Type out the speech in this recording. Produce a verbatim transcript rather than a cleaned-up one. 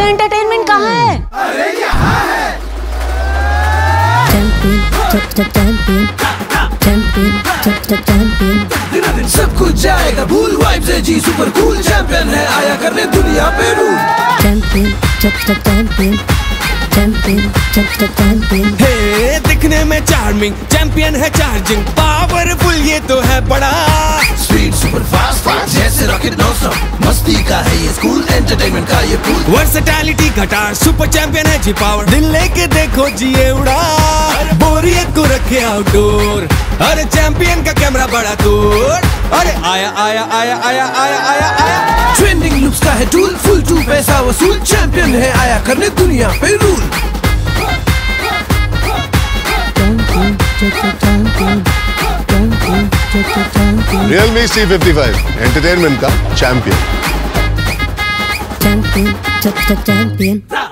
Entertainment कहाँ है? अरे यहाँ है। Champion, champion, champion, champion. दिन दिन सब कुछ जाएगा भूल, वाइब्स है जी सुपर कूल, चैंपियन है आया करने दुनिया पे rule. Champion, champion, champion, champion. Hey दिखने में चार्मिंग, चैंपियन है चार्जिंग, पावरफुल ये तो है बड़ा। स्पीड सुपर फास्ट फास्ट जैसे रॉकेट नॉन स्टॉप, मस्ती का है ये स्कूल, एंटरटेनमेंट का ये पूल। वर्सेटैलिटी घटार, सुपर चैंपियन है जी पावर, दिल लेके देखो जी ये उड़ा, बोरियत को रखे आउटडोर। अरे चैंपियन का कैमरा बड़ा तोड़, अरे आया आया आया आया आया आया आया। ट्रेंडिंग लुक्स का है टूल, फुल टू पैसा वसूल, चैंपियन है आया करने दुनिया पे rule. Realme C fifty-five, entertainment का चैंपियन। Champion, champion.